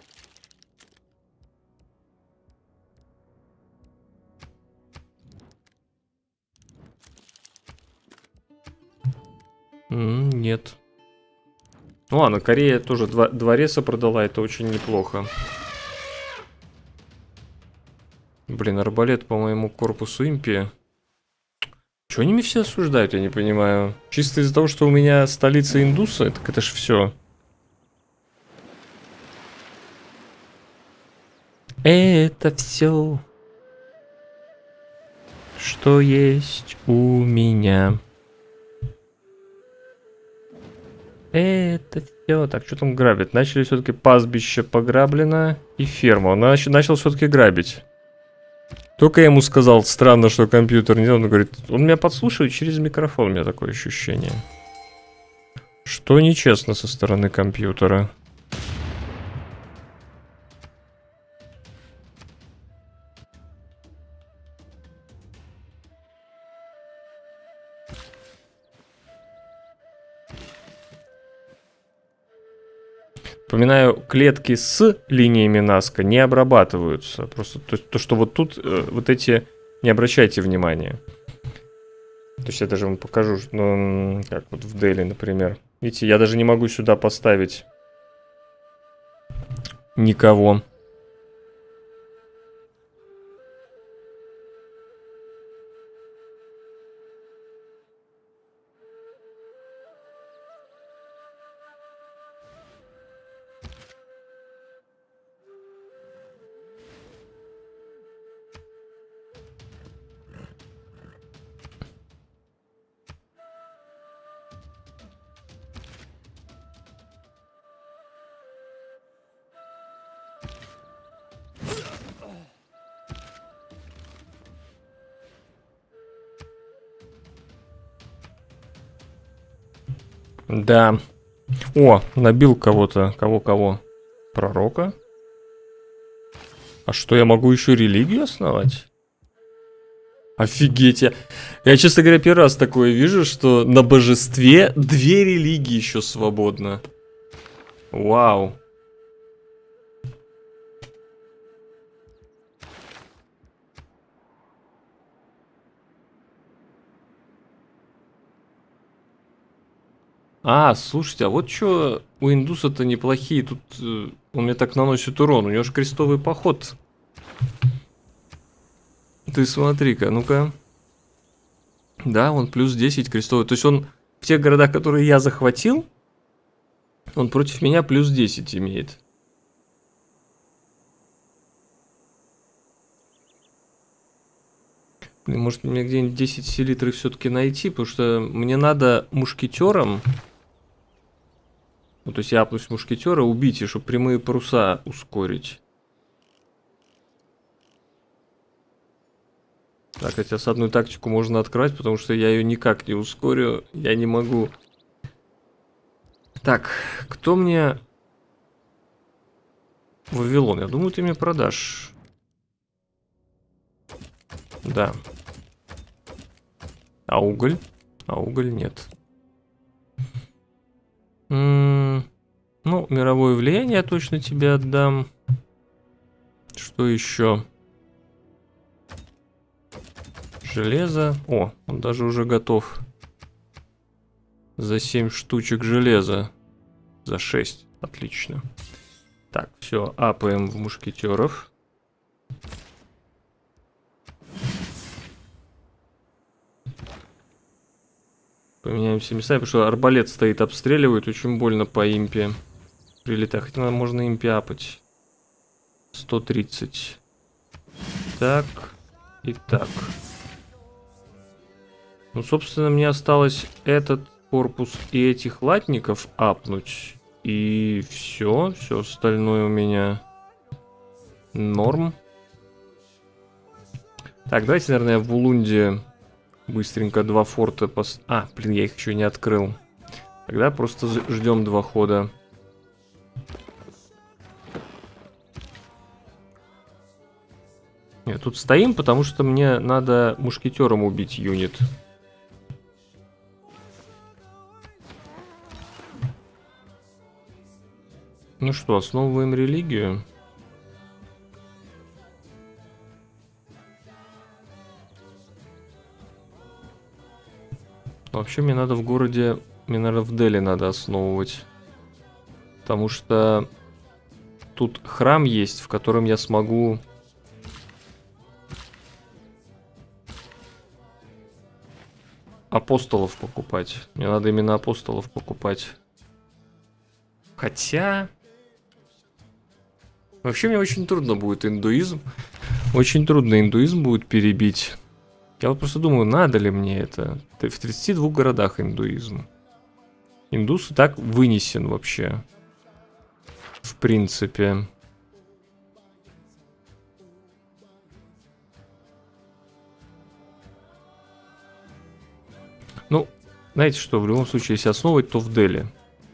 Speaker 1: Нет. Ну ладно, Корея тоже два реса продала, это очень неплохо. Блин, арбалет по моему корпусу импи. Чего они меня все осуждают, я не понимаю. Чисто из-за того, что у меня столица индуса, так это ж все. Это все, что есть у меня. Это все. Так, что там грабит? Начали все-таки пастбище пограблено и ферму. Он начал все-таки грабить. Только я ему сказал, странно, что компьютер не... Он говорит, он меня подслушивает через микрофон, у меня такое ощущение. Что нечестно со стороны компьютера. Напоминаю, клетки с линиями Наска не обрабатываются. Просто то, что вот тут, вот эти, не обращайте внимания. То есть я даже вам покажу, ну, как вот в Дели, например. Видите, я даже не могу сюда поставить никого. Да. О, набил кого-то. Кого-кого? Пророка? А что, я могу еще религию основать? Офигеть, я, честно говоря, первый раз такое вижу, что на божестве 2 религии еще свободно. Вау. А, слушайте, а вот что у индуса-то неплохие. Тут он мне так наносит урон. У него же крестовый поход. Ты смотри-ка, ну-ка. Да, он плюс 10 крестовый. То есть он в тех городах, которые я захватил, он против меня плюс 10 имеет. Блин, может мне где-нибудь 10 селитры все-таки найти, потому что мне надо мушкетером. Ну, то есть я апнусь мушкетера, убить, и чтобы прямые паруса ускорить. Так, хотя с одной тактику можно открывать, потому что я ее никак не ускорю. Я не могу. Так, кто мне... Вавилон, я думаю, ты мне продашь. Да. А уголь? А уголь нет. Ну, мировое влияние я точно тебе отдам. Что еще? Железо. О, он даже уже готов. За 7 штучек железа. За 6. Отлично. Так, все, апаем в мушкетеров. Поменяемся местами, потому что арбалет стоит, обстреливает. Очень больно по импе прилетать. Хотя можно импе апать. 130. Так. И так. Ну, собственно, мне осталось этот корпус и этих латников апнуть. И все остальное у меня норм. Так, давайте, наверное, в Улунде быстренько 2 форта А, блин, я их еще не открыл. Тогда просто ждем 2 хода. Нет, тут стоим, потому что мне надо мушкетером убить юнит. Ну что, основываем религию. Вообще мне надо в городе, мне, наверное, в Дели надо основывать. Потому что тут храм есть, в котором я смогу... апостолов покупать. Мне надо именно апостолов покупать. Хотя... Вообще мне очень трудно будет индуизм. Очень трудно индуизм будет перебить. Я вот просто думаю, надо ли мне это. В 32 городах индуизм. Индус и так вынесен вообще. В принципе. Ну, знаете что, в любом случае, если основывать, то в Дели.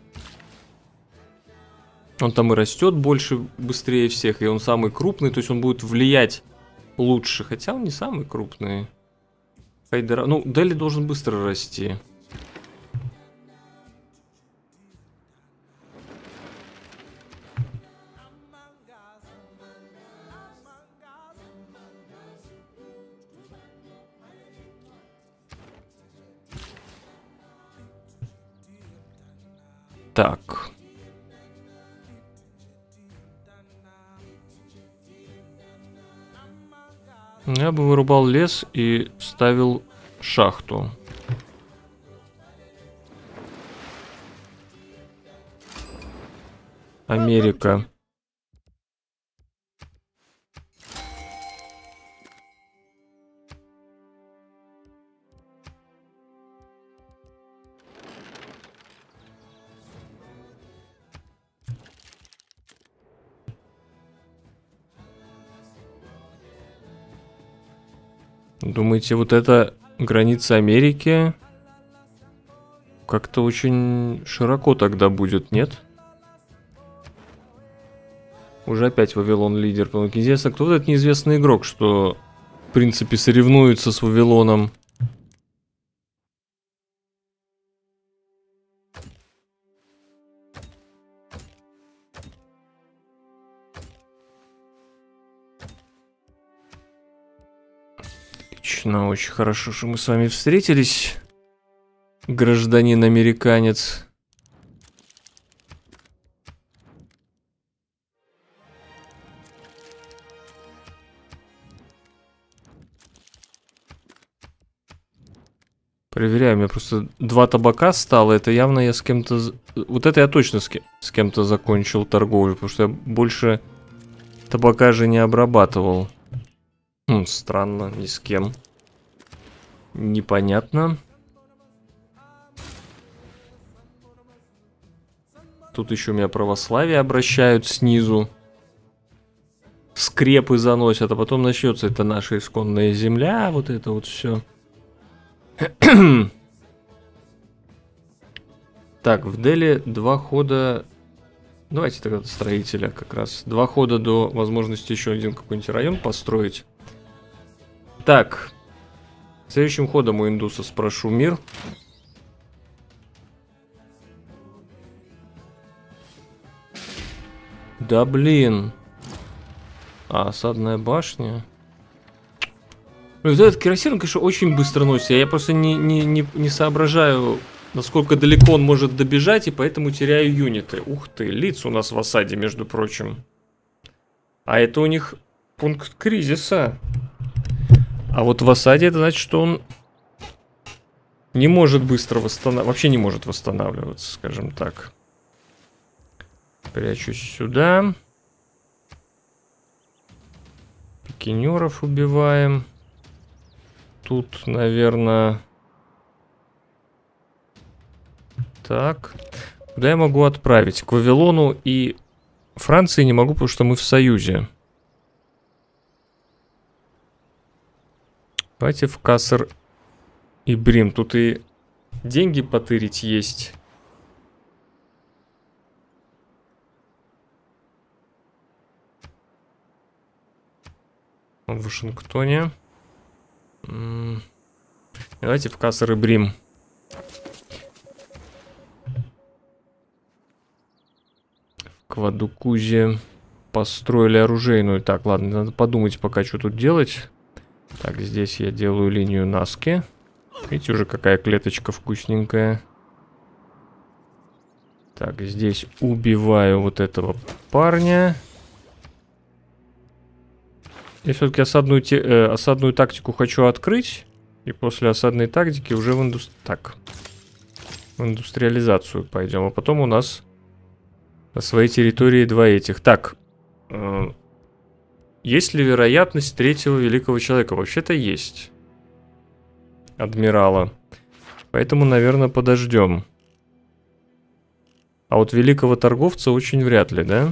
Speaker 1: Он там и растет больше, быстрее всех, и он самый крупный, то есть он будет влиять лучше. Хотя он не самый крупный. Хайдера... Ну, Дели должен быстро расти. Так. Я бы вырубал лес и ставил шахту. Америка. Думаете, вот эта граница Америки как-то очень широко тогда будет, нет? Уже опять Вавилон лидер. Интересно, кто этот неизвестный игрок, что в принципе соревнуется с Вавилоном? Отлично, очень хорошо, что мы с вами встретились, гражданин американец. Проверяю, у меня просто 2 табака стало. Это явно я с кем-то... Вот это я точно с кем-то закончил торговлю, потому что я больше табака же не обрабатывал. Странно, ни с кем. Непонятно. Тут еще у меня православие обращают снизу. Скрепы заносят, а потом начнется это наша исконная земля, вот это вот все. Так, в Дели 2 хода. Давайте тогда строителя как раз. 2 хода до возможности еще один какой-нибудь район построить. Так. Следующим ходом у индуса спрошу мир. Да блин. Осадная башня. Вот этот керосин, конечно, очень быстро носится. Я просто не соображаю, насколько далеко он может добежать, и поэтому теряю юниты. Ух ты, лиц у нас в осаде, между прочим. А это у них пункт кризиса. А вот в осаде это значит, что он не может быстро восстанавливаться. Вообще не может восстанавливаться, скажем так. Прячусь сюда. Пикинеров убиваем. Тут, наверное... Так. Куда я могу отправить? К Вавилону и Франции не могу, потому что мы в союзе. Давайте в Кассер и Брим. Тут и деньги потырить есть. В Вашингтоне. Давайте в Кассер и Брим. В Квадукузе построили оружейную. Так, ладно, надо подумать пока, что тут делать. Так, здесь я делаю линию Наски. Видите, уже какая клеточка вкусненькая. Так, здесь убиваю вот этого парня. Я все-таки осадную тактику хочу открыть. И после осадной тактики уже в индустриализацию пойдем. А потом у нас на своей территории 2 этих. Так. Есть ли вероятность 3-го великого человека? Вообще-то есть. Адмирала. Поэтому, наверное, подождем. А вот великого торговца очень вряд ли, да?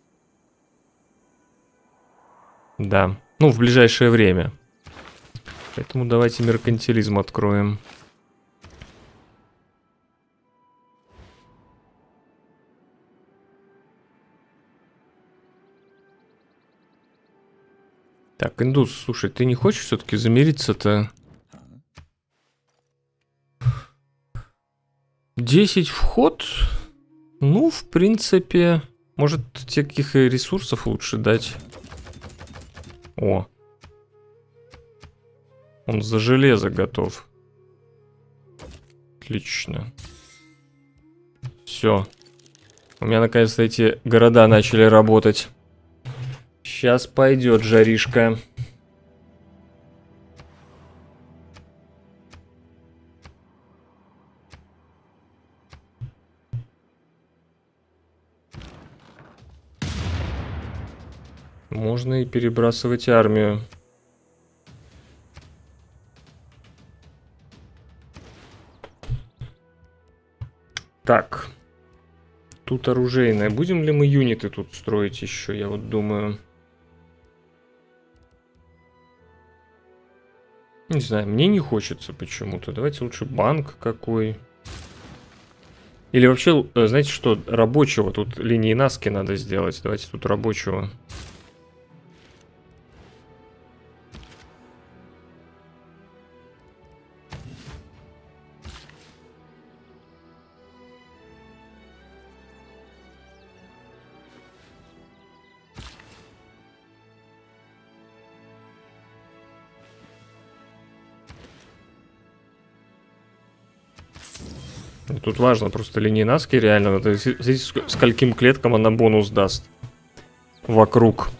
Speaker 1: Да. Ну, в ближайшее время. Поэтому давайте меркантилизм откроем. Так, индус, слушай, ты не хочешь все-таки замириться-то? 10 вход? Ну, в принципе, может, тебе каких ресурсов лучше дать? О. Он за железо готов. Отлично. Все. У меня наконец-то эти города начали работать. Сейчас пойдет жаришка. Можно и перебрасывать армию. Так. Тут оружейная. Будем ли мы юниты тут строить еще? Я вот думаю. Не знаю, мне не хочется почему-то. Давайте лучше банк какой. Или вообще, знаете что, рабочего. Тут линии Наски надо сделать. Давайте тут рабочего. Тут важно просто линии Наски реально. Здесь скольким клеткам она бонус даст. Вокруг.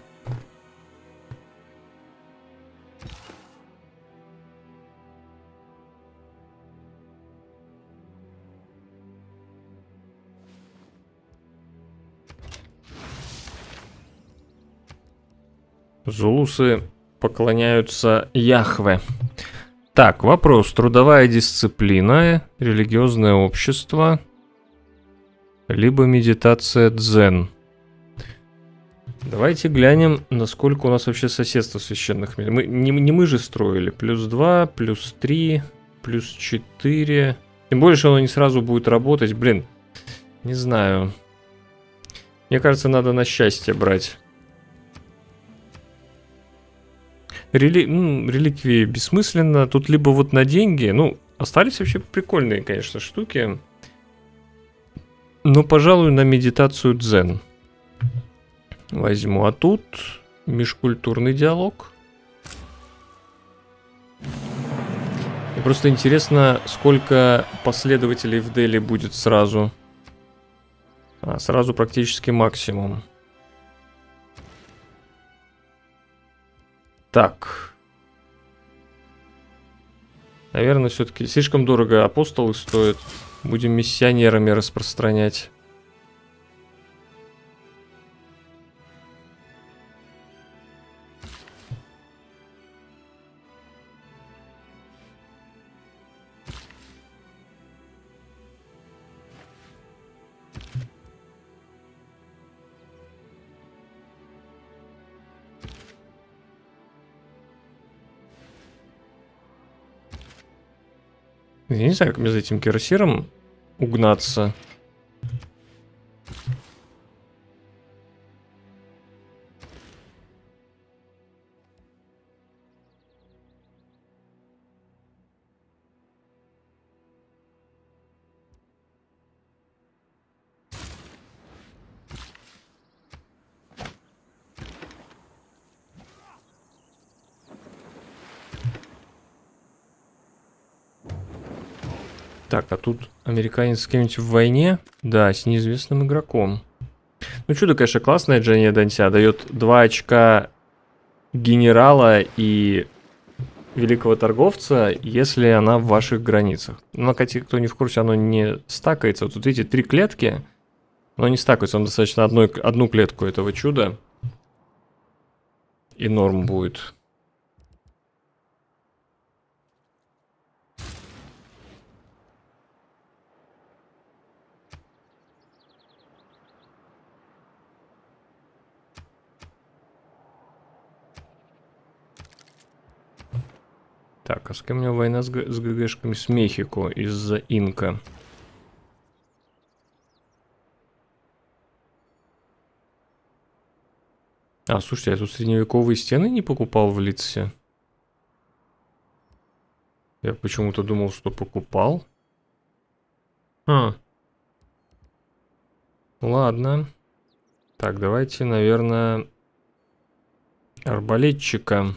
Speaker 1: Зулусы поклоняются Яхве. Так, вопрос. Трудовая дисциплина, религиозное общество, либо медитация дзен. Давайте глянем, насколько у нас вообще соседство священных мест. Не мы же строили. +2, +3, +4. Тем более, что оно не сразу будет работать. Блин, не знаю. Мне кажется, надо на счастье брать. Реликвии бессмысленно. Тут либо вот на деньги. Ну, остались вообще прикольные, конечно, штуки. Но, пожалуй, на медитацию дзен возьму. А тут межкультурный диалог. И просто интересно, сколько последователей в Дели будет сразу. Сразу практически максимум. Так. Наверное, все-таки слишком дорого апостолы стоят. Будем миссионерами распространять. Я не знаю, как мне за этим кирасиром угнаться. Так, а тут американец с кем-нибудь в войне? Да, с неизвестным игроком. Ну, чудо, конечно, классное, Дженни Дантя. Дает 2 очка генерала и великого торговца, если она в ваших границах. Ну, кто не в курсе, оно не стакается. Вот тут видите, 3 клетки, но не стакаются. Вам достаточно одну клетку этого чуда. И норм будет. Так, а с кем у меня война с ГГшками? С Мехико из-за Инка. Слушайте, я тут средневековые стены не покупал в Литсе. Я почему-то думал, что покупал. Ладно. Так, давайте, наверное, арбалетчика.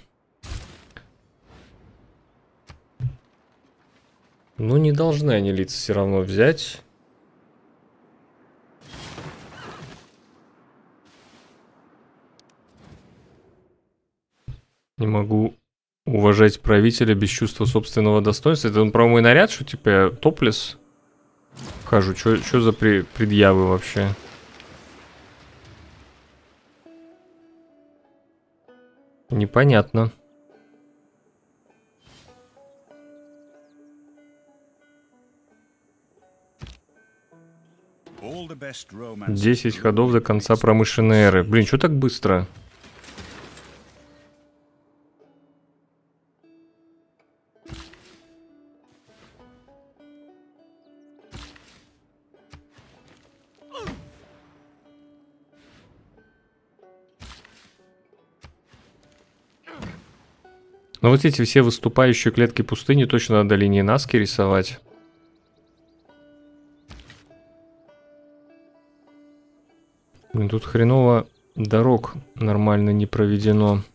Speaker 1: Ну, не должны они лица все равно взять. Не могу уважать правителя без чувства собственного достоинства. Это он про мой наряд, что типа я топлес хожу? Что за предъявы вообще? Непонятно. 10 ходов до конца промышленной эры. Блин, что так быстро? Ну вот эти все выступающие клетки пустыни точно надо линии Наски рисовать. Блин, тут хреново дорог нормально не проведено.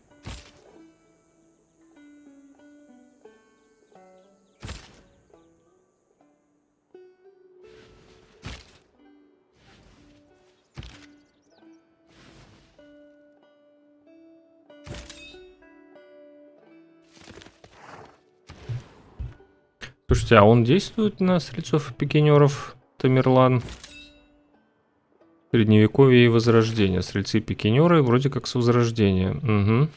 Speaker 1: Слушайте, а он действует на стрельцов и пикинеров, Тамерлан? Средневековье и Возрождение. Стрельцы-пикинеры вроде как с Возрождения. Угу.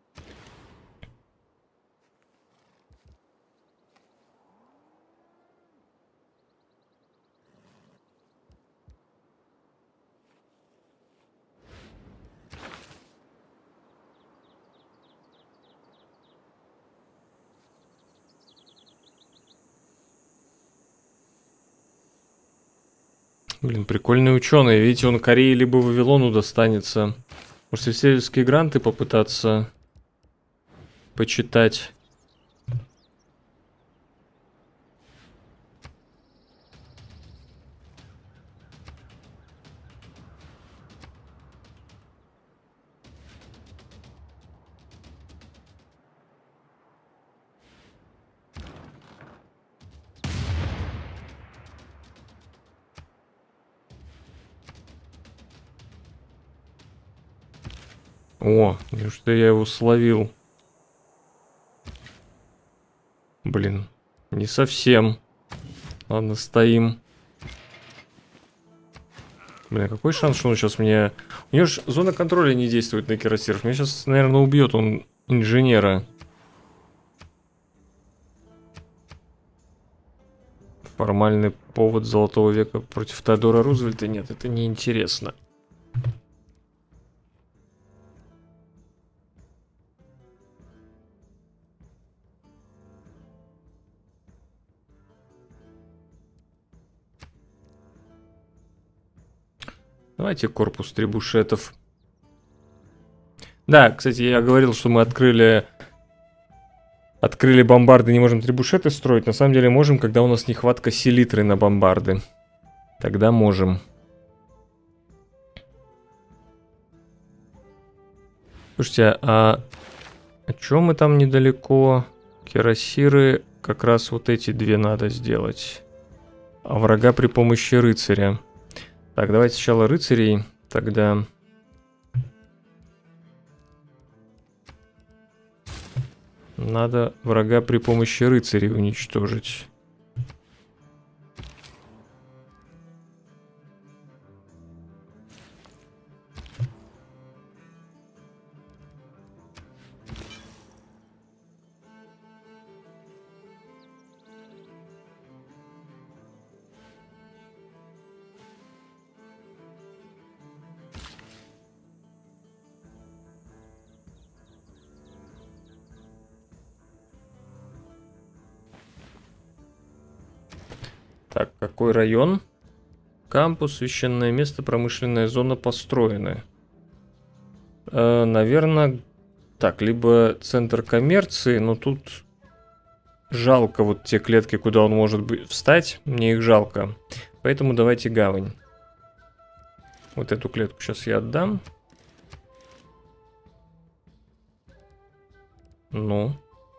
Speaker 1: Блин, прикольный ученый. Видите, он Корее либо Вавилону достанется. Может, исследовательские гранты попытаться почитать. О, неужто я его словил? Блин, не совсем. Ладно, стоим. Блин, какой шанс, что он сейчас меня... У него же зона контроля не действует на кирасиров. Меня сейчас, наверное, убьет он инженера. Формальный повод Золотого века против Теодора Рузвельта? Нет, это неинтересно. Давайте корпус трибушетов. Да, кстати, я говорил, что мы открыли бомбарды, не можем трибушеты строить. На самом деле можем, когда у нас нехватка селитры на бомбарды. Тогда можем. Слушайте, а чё мы там недалеко? Кирасиры, как раз вот эти две надо сделать. А врага при помощи рыцаря. Так, давайте сначала рыцарей, тогда... Надо врага при помощи рыцарей уничтожить. Так, какой район? Кампус, священное место, промышленная зона построены. Наверное, так, либо центр коммерции, но тут жалко вот те клетки, куда он может встать. Мне их жалко. Поэтому давайте гавань. Вот эту клетку сейчас я отдам. Ну...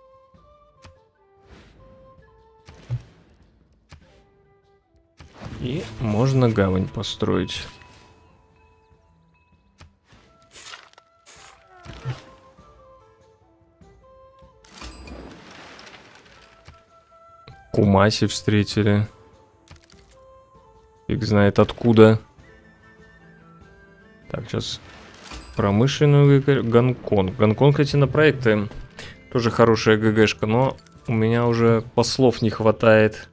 Speaker 1: И можно гавань построить. Кумаси встретили. Фиг знает откуда. Так, сейчас промышленную Гонконг. Гонконг, кстати, на проекты тоже хорошая ГГшка, но у меня уже послов не хватает.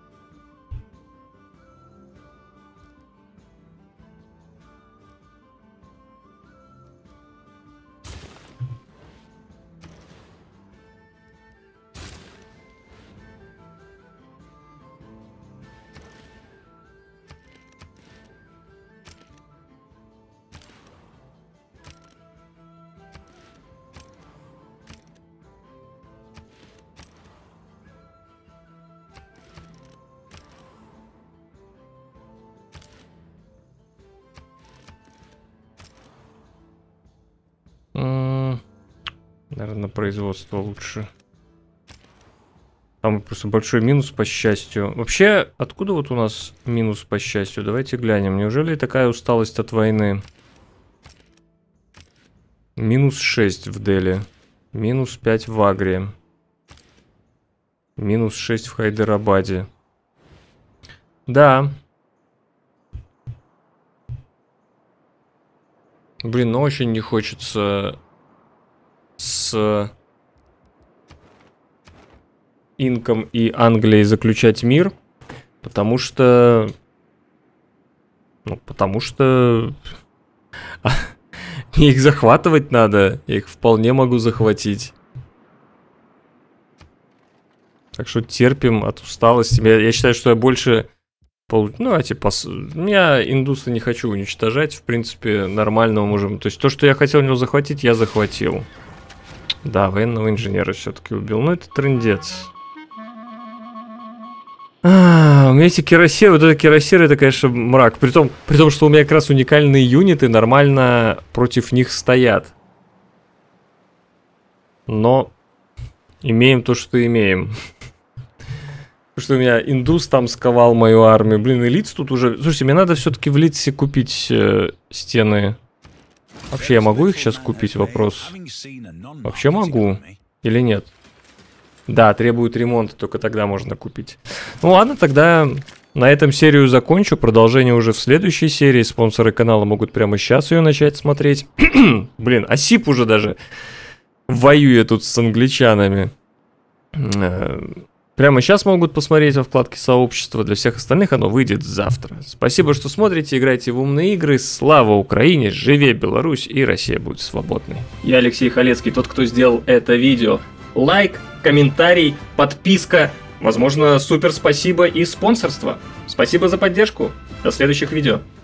Speaker 1: Наверное, производство лучше. Там просто большой минус по счастью. Вообще, откуда вот у нас минус по счастью? Давайте глянем. Неужели такая усталость от войны? Минус 6 в Дели. Минус 5 в Агре. Минус 6 в Хайдарабаде. Да. Блин, ну очень не хочется с Инком и Англией заключать мир, потому что... Ну, потому что... Мне их захватывать надо, я их вполне могу захватить. Так что терпим от усталости. Я считаю, что я больше... Ну, типа, я индуса не хочу уничтожать, в принципе, нормально можем. То есть то, что я хотел у него захватить, я захватил. Да, военного инженера все-таки убил. Ну, это трындец. У меня эти кирасиры, вот это кирасиры, это, конечно, мрак. При том, что у меня как раз уникальные юниты нормально против них стоят. Но имеем то, что имеем. Потому что у меня индус там сковал мою армию. Блин, и Лидс тут уже... Слушайте, мне надо все-таки в Лидсе купить стены. Вообще, я могу их сейчас купить? Вопрос. Вообще могу. Или нет? Да, требует ремонта, только тогда можно купить. Ну ладно, тогда на этом серию закончу. Продолжение уже в следующей серии. Спонсоры канала могут прямо сейчас ее начать смотреть. Блин, Осип уже даже воюет тут с англичанами. Прямо сейчас могут посмотреть во вкладке сообщества. Для всех остальных оно выйдет завтра. Спасибо, что смотрите, играйте в умные игры. Слава Украине, живе Беларусь, и Россия будет свободной. Я Алексей Халецкий, тот, кто сделал это видео. Лайк, комментарий, подписка, возможно, супер спасибо и спонсорство. Спасибо за поддержку. До следующих видео.